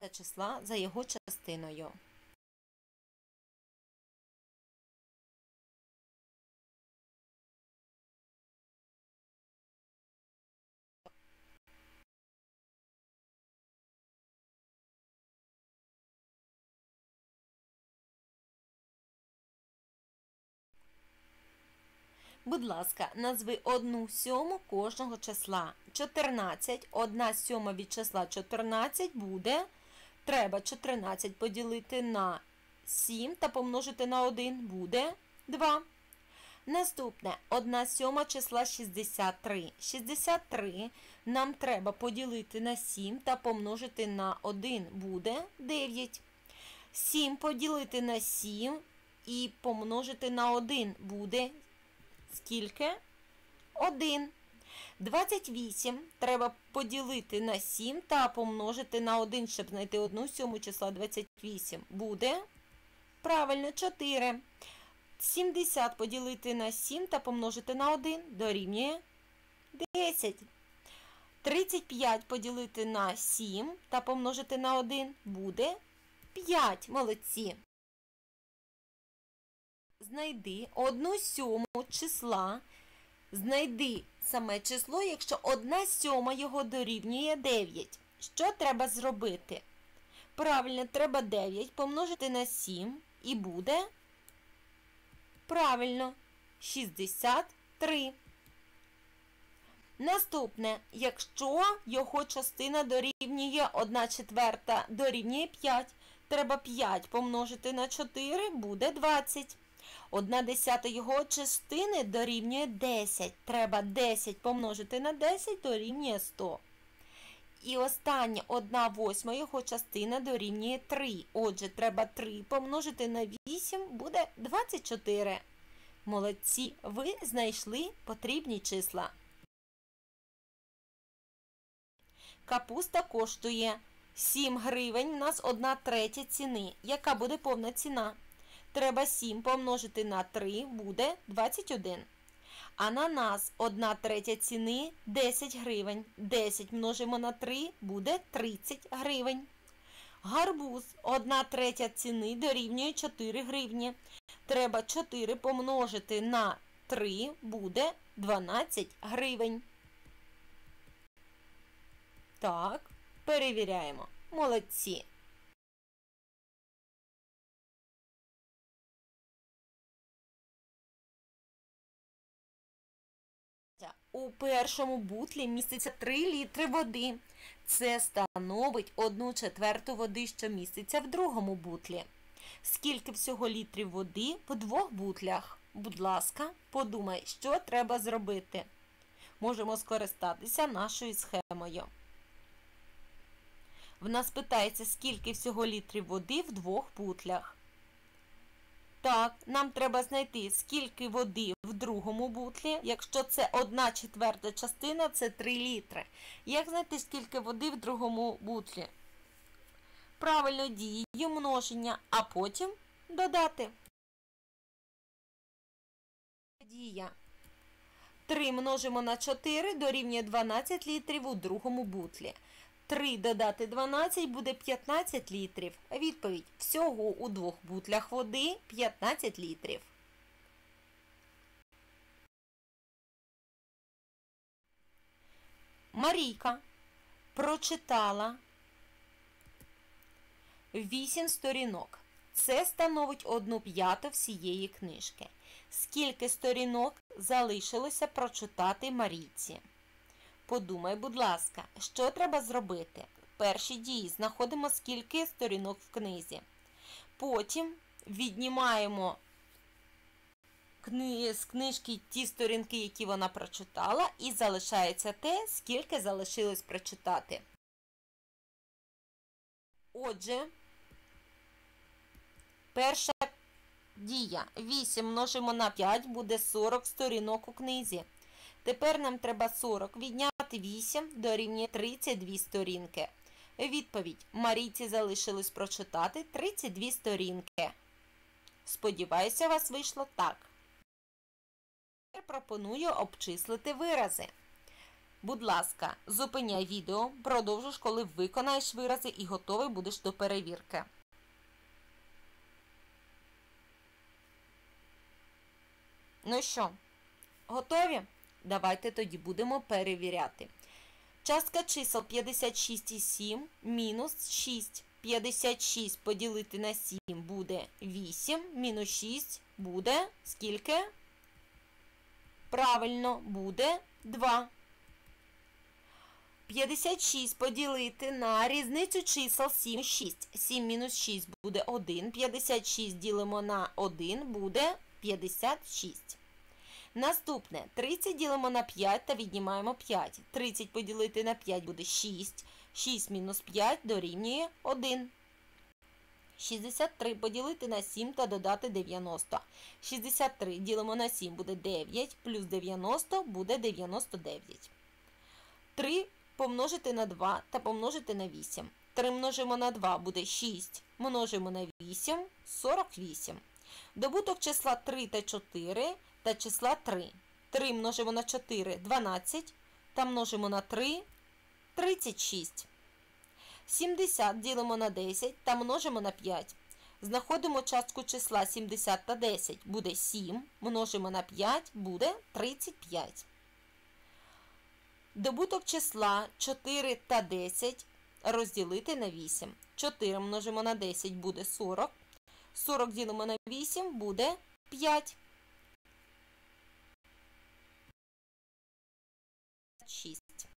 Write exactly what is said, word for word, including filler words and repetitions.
числа за його частиною. Будь ласка, назви одну сьому кожного числа. чотирнадцять, одна сьома від числа чотирнадцять буде, треба чотирнадцять поділити на сім та помножити на один буде два. Наступне, одна сьома числа шістдесят три. шістдесят три нам треба поділити на сім та помножити на один буде дев'ять. сім поділити на сім і помножити на один буде скільки? один. двадцять вісім треба поділити на сім та помножити на один, щоб знайти одну сьому числа двадцять вісім. Буде? Правильно, чотири. сімдесят поділити на сім та помножити на один дорівнює десять. тридцять п'ять поділити на сім та помножити на один буде п'ять. Молодці. Знайди одну сьому числа. Знайди саме число, якщо одна сьома його дорівнює дев'ять. Що треба зробити? Правильно, треба дев'ять помножити на сім і буде, правильно, шістдесят три. Наступне, якщо його частина дорівнює одна четверта дорівнює п'ять, треба п'ять помножити на чотири, буде двадцять. одна десята його частини дорівнює десять. Треба десять помножити на десять дорівнює сто. І остання одна восьма його частина дорівнює три. Отже, треба три помножити на вісім, буде двадцять чотири. Молодці, ви знайшли потрібні числа. Капуста коштує сім гривень, у нас одна третя ціни. Яка буде повна ціна? Треба сім помножити на три, буде двадцять один. Ананас одна третя ціни десять гривень. десять множимо на три, буде тридцять гривень. Гарбуз одна третя ціни дорівнює чотири гривні. Треба чотири помножити на три, буде дванадцять гривень. Так, перевіряємо. Молодці. У першому бутлі міститься три літри води. Це становить одну четверту води, що міститься в другому бутлі. Скільки всього літрів води в двох бутлях? Будь ласка, подумай, що треба зробити. Можемо скористатися нашою схемою. В нас питається, скільки всього літрів води в двох бутлях. Так, нам треба знайти, скільки води в другому бутлі. Якщо це одна четверта частина, це три літри. Як знайти, скільки води в другому бутлі? Правильно, дією множення, а потім додати. Дія. три множимо на чотири дорівнює дванадцять літрів у другому бутлі. три додати дванадцять буде п'ятнадцять літрів. Відповідь. Всього у двох бутлях води п'ятнадцять літрів. Марійка прочитала вісім сторінок. Це становить одну п'яту всієї книжки. Скільки сторінок залишилося прочитати Марійці? Подумай, будь ласка, що треба зробити? Перші дії. Знаходимо, скільки сторінок в книзі. Потім віднімаємо з книжки ті сторінки, які вона прочитала, і залишається те, скільки залишилось прочитати. Отже, перша дія. вісім множимо на п'ять буде сорок сторінок у книзі. Тепер нам треба сорок відняти вісім дорівнює тридцять дві сторінки. Відповідь. Марійці залишилось прочитати тридцять дві сторінки. Сподіваюся, у вас вийшло так. Тепер пропоную обчислити вирази. Будь ласка, зупиняй відео, продовжиш, коли виконаєш вирази і готовий будеш до перевірки. Ну що, готові? Давайте тоді будемо перевіряти. Частка чисел п'ятдесят шість і сім мінус шість. п'ятдесят шість поділити на сім буде вісім, мінус шість буде скільки? Правильно, буде два. п'ятдесят шість поділити на різницю чисел сім і шість. сім мінус шість буде один. п'ятдесят шість ділимо на один буде п'ятдесят шість. Наступне. тридцять ділимо на п'ять та віднімаємо п'ять. тридцять поділити на п'ять буде шість. шість мінус п'ять дорівнює один. шістдесят три поділити на сім та додати дев'яносто. шістдесят три ділимо на сім буде дев'ять, плюс дев'яносто буде дев'яносто дев'ять. три помножити на два та помножити на вісім. три множимо на два буде шість, множимо на вісім – сорок вісім. Добуток числа три та чотири та числа три. три множимо на чотири – дванадцять, та множимо на три – тридцять шість. сімдесят ділимо на десять та множимо на п'ять. Знаходимо частку числа сімдесят та десять. Буде сім, множимо на п'ять, буде тридцять п'ять. Добуток числа чотири та десять розділити на вісім. чотири множимо на десять буде сорок. сорок ділимо на вісім буде п'ять. шість.